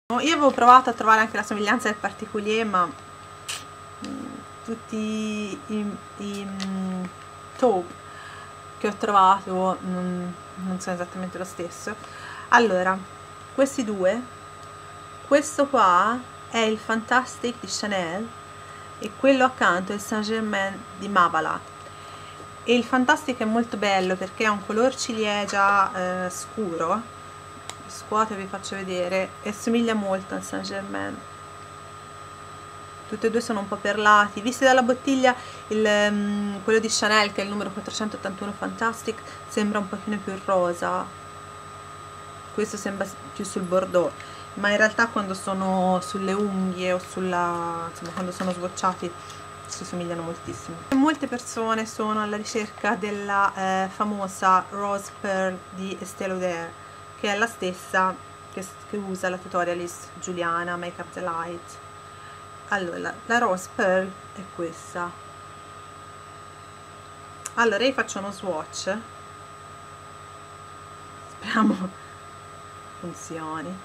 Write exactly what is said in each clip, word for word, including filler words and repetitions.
Io avevo provato a trovare anche la somiglianza del particulier, ma mh, tutti i, i mh, taupe che ho trovato non, non sono esattamente lo stesso. Allora, questi due, questo qua è il Fantastic di Chanel e quello accanto è il Saint Germain di Mabala. E il Fantastic è molto bello perché ha un color ciliegia eh, scuro. Scuoto e vi faccio vedere, e somiglia molto al Saint Germain. Tutti e due sono un po' perlati, visti dalla bottiglia il, um, quello di Chanel, che è il numero quattrocentottantuno Fantastic, sembra un pochino più rosa, questo sembra più sul bordeaux, ma in realtà quando sono sulle unghie o sulla, insomma, quando sono swatchati si somigliano moltissimo. Molte persone sono alla ricerca della eh, famosa Rose Pearl di Estée Lauder, che è la stessa che, che usa la tutorialist Giuliana Makeup Delight. Allora, la, la Rose Pearl è questa. Allora, io faccio uno swatch, speriamo funzioni.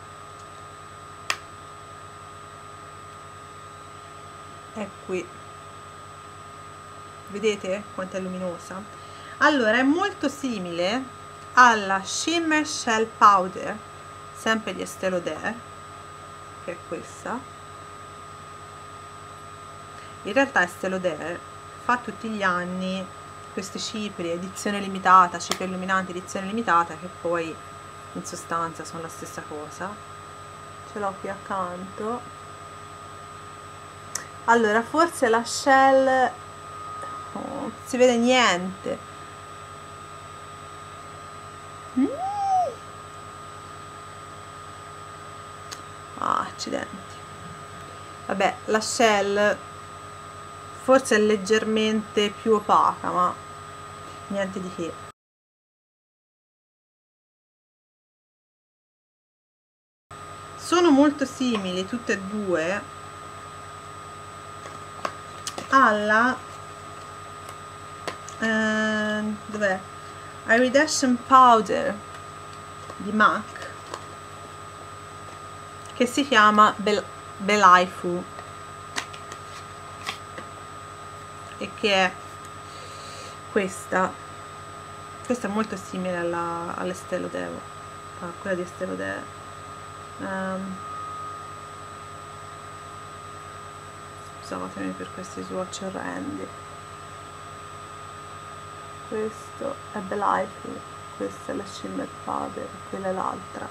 È qui, vedete quanto è luminosa? Allora, è molto simile alla Shimmer Shell Powder, sempre di Estée Lauder, che è questa. In realtà Estée Lauder fa tutti gli anni queste cipria edizione limitata, cipria illuminante edizione limitata, che poi in sostanza sono la stessa cosa. Ce l'ho qui accanto. Allora, forse la Shell oh, non si vede niente. Mm. Ah, accidenti. Vabbè, la Shell forse è leggermente più opaca, ma niente di che. Sono molto simili tutte e due alla eh, dov'è? Iridescent Powder di MAC, che si chiama Bel Belaifu e che è questa. Questa è molto simile alla all'Estée Lauder, a quella di Estée Lauder. Um, scusatemi per questi swatch orrendi. Questo è Belaifu, questa è la Shimmer Powder, quella è l'altra.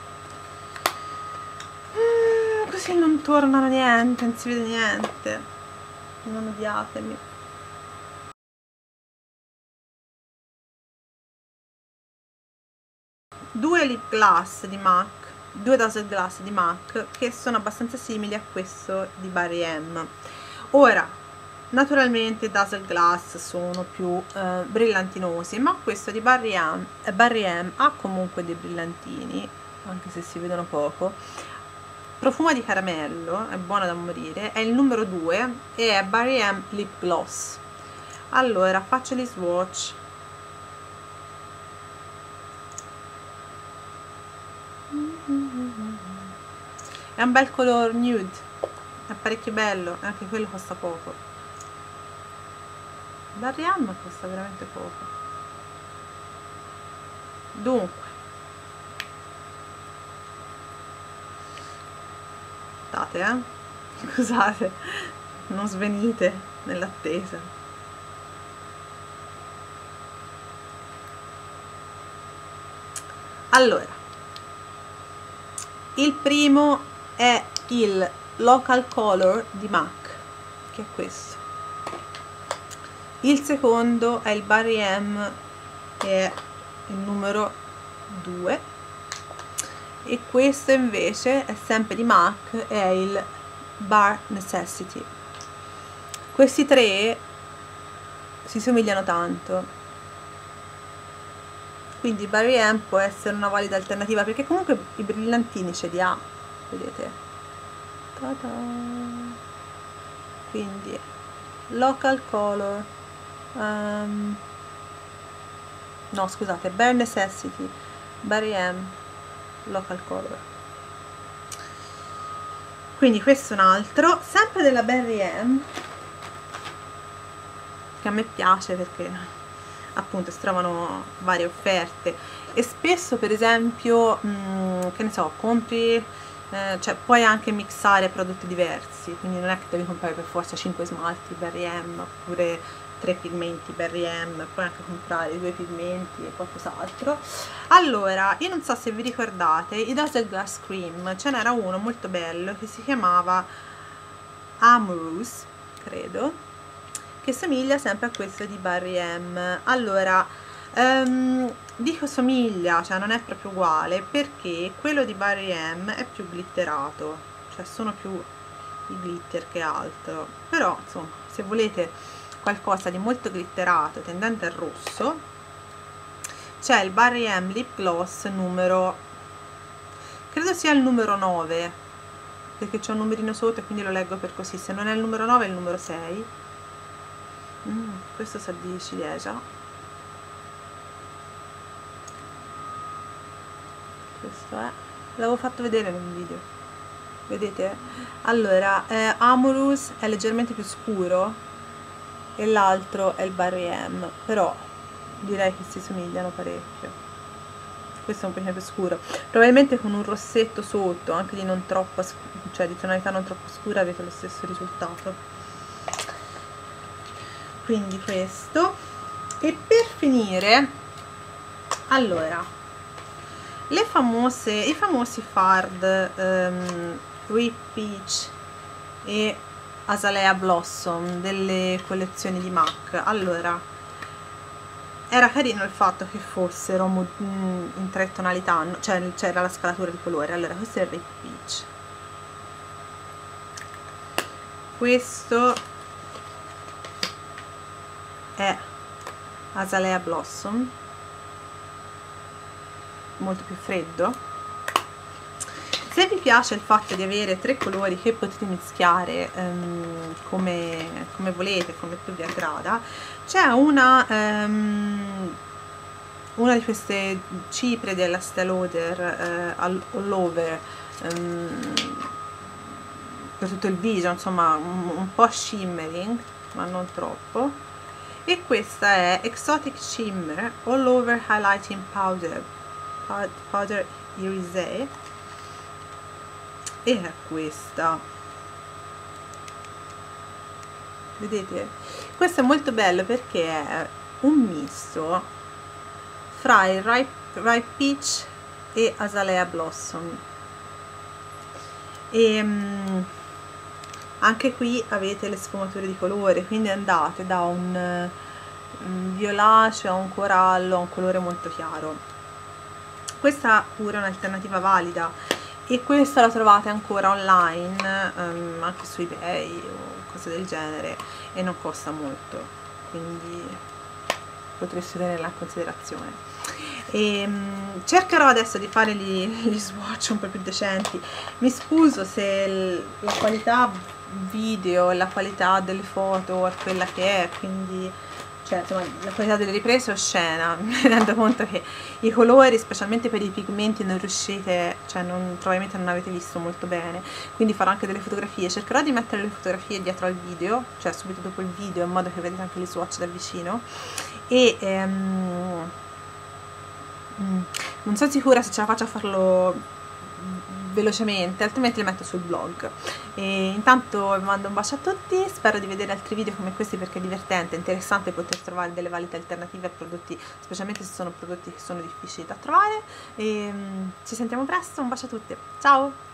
Mm, così non tornano niente, non si vede niente, non odiatemi. Due lip gloss di MAC, due Dazzle Glass di MAC, che sono abbastanza simili a questo di Barry M. Ora, naturalmente Dazzle Glass sono più eh, brillantinosi, ma questo di Barry M, eh, Barry M ha comunque dei brillantini, anche se si vedono poco. Profuma di caramello, è buona da morire, è il numero due e è Barry M Lip Gloss. Allora, faccio gli swatch. È un bel color nude, è parecchio bello, e anche quello costa poco. Barry M costa veramente poco. Dunque, state eh scusate, non svenite nell'attesa. Allora, il primo è il Local Color di MAC, che è questo. Il secondo è il Barry M, che è il numero due, e questo invece è sempre di MAC, è il Bare Necessity. Questi tre si somigliano tanto, quindi Barry M può essere una valida alternativa, perché comunque i brillantini ce li ha, vedete. Ta-da! Quindi Local Color, um, no scusate, Bare Necessity, Barry M, Local Color. Quindi questo è un altro, sempre della Barry M, che a me piace perché appunto si trovano varie offerte e spesso, per esempio, mh, che ne so, compri, eh, cioè puoi anche mixare prodotti diversi, quindi non è che devi comprare per forza cinque smalti Barry M oppure tre pigmenti Barry M, puoi anche comprare due pigmenti e qualcos'altro. Allora, io non so se vi ricordate i Dazzle Glass Cream, ce n'era uno molto bello che si chiamava Amorous, credo, che somiglia sempre a questo di Barry M. Allora, um, dico somiglia, cioè non è proprio uguale, perché quello di Barry M è più glitterato, cioè sono più i glitter che altro, però insomma, se volete qualcosa di molto glitterato tendente al rosso, c'è il Barry M Lip Gloss numero, credo sia il numero nove, perché c'è un numerino sotto e quindi lo leggo per così, se non è il numero nove è il numero sei. Mm, questo sa di ciliegia, questo è, l'avevo fatto vedere nel video, vedete? Allora, eh, Amorous è leggermente più scuro e l'altro è il Barry M, però direi che si somigliano parecchio. Questo è un pochino più scuro, probabilmente con un rossetto sotto, anche di non troppo, cioè di tonalità non troppo scura, avete lo stesso risultato. Quindi questo. E per finire, allora, le famose, i famosi Fard um, Whip Peach e Azalea Blossom delle collezioni di MAC. Allora, era carino il fatto che fossero in tre tonalità, cioè c'era la scalatura di colore. Allora, questo è il Whip Peach, questo è Azalea Blossom, molto più freddo. Se vi piace il fatto di avere tre colori che potete mischiare um, come, come volete, come più vi aggrada, c'è una, um, una di queste cipre della Estée Lauder uh, all, all over um, per tutto il viso, insomma un, un po' shimmering ma non troppo, e questa è Exotic Shimmer All Over Highlighting Powder Powder Irisé, e è questa, vedete? Questo è molto bello perché è un misto fra il Ripe, Ripe Peach e Azalea Blossom, e um, anche qui avete le sfumature di colore, quindi andate da un, un violaceo a un corallo a un colore molto chiaro. Questa pure è un'alternativa valida e questa la trovate ancora online, um, anche su eBay o cose del genere, e non costa molto, quindi potreste tenerla in considerazione. E, um, cercherò adesso di fare gli, gli swatch un po' più decenti. Mi scuso se il, la qualità video e la qualità delle foto è quella che è, quindi cioè insomma, la qualità delle riprese è oscena, mi rendo conto che i colori, specialmente per i pigmenti, non riuscite, cioè non, probabilmente non avete visto molto bene, quindi farò anche delle fotografie, cercherò di mettere le fotografie dietro al video, cioè subito dopo il video, in modo che vedete anche gli swatch da vicino, e ehm, non sono sicura se ce la faccio a farlo velocemente, altrimenti le metto sul blog. E intanto vi mando un bacio a tutti, spero di vedere altri video come questi perché è divertente, interessante poter trovare delle valide alternative a prodotti, specialmente se sono prodotti che sono difficili da trovare. E ci sentiamo presto, un bacio a tutti, ciao!